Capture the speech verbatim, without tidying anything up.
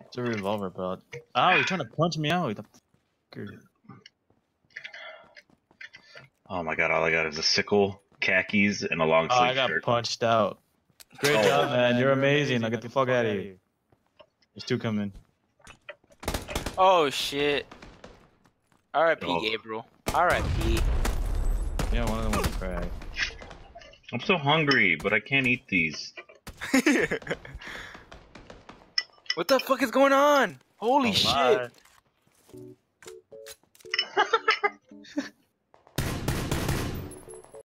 It's a revolver belt. Ow, you're trying to punch me out. The fucker. Oh my god, all I got is a sickle, khakis, and a long Oh, sleeve I got shirt. punched out. Great Oh. job, man. You're amazing. Now get the fuck out of here. There's two coming. Oh shit. R I P Oh. Gabriel. R I P Yeah, one of them was crack. I'm so hungry, but I can't eat these. What the fuck is going on? Holy A shit. lot.